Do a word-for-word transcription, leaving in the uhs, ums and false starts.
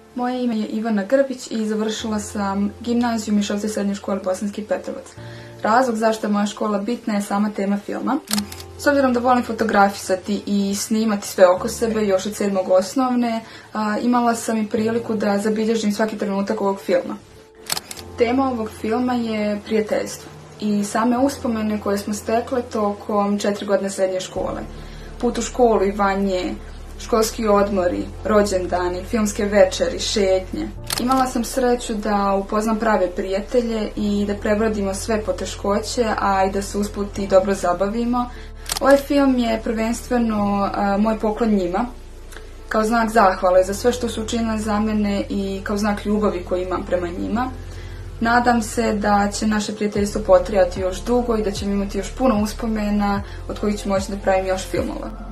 Moje ime je Ivana Grbić i završila sam gimnaziju Mišovce srednje škole Bosanski Petrovac. Razlog zašto je moja škola bitna je sama tema filma. S obzirom da volim fotografisati i snimati sve oko sebe još od sedmog osnovne, imala sam i priliku da zabilježim svaki trenutak ovog filma. Tema ovog filma je prijateljstvo i same uspomene koje smo stekle tokom četiri godine srednje škole. Put u školu i van nje, školski odmori, rođendani, filmske večeri, šetnje. Imala sam sreću da upoznam prave prijatelje i da prebrodimo sve poteškoće, a i da se usput i dobro zabavimo. Ovaj film je prvenstveno a, moj poklon njima, kao znak zahvale za sve što su učinile za mene i kao znak ljubavi koju imam prema njima. Nadam se da će naše prijateljstvo potrajati još dugo i da ćemo imati još puno uspomena od kojih ću moći da pravim još filmova.